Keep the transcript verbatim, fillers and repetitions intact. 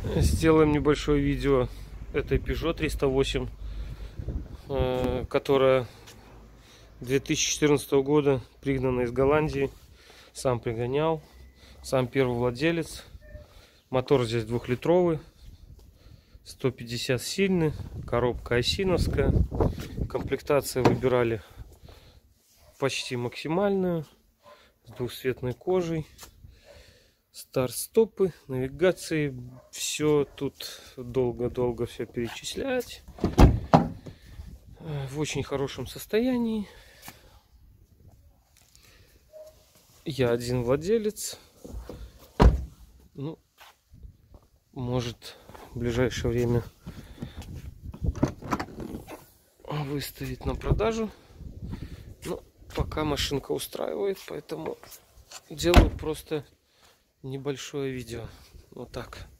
Сделаем небольшое видео этой Peugeot триста восемь, которая две тысячи четырнадцатого года, пригнана из Голландии. Сам пригонял, сам первый владелец. Мотор здесь двухлитровый, сто пятьдесят сильный, коробка осиновская. Комплектация выбирали почти максимальную, с двухцветной кожей. Старт-стопы, навигации, все тут долго-долго все перечислять. В очень хорошем состоянии. Я один владелец. Ну, может, в ближайшее время выставить на продажу. Но пока машинка устраивает, поэтому делаю просто небольшое видео. Вот так.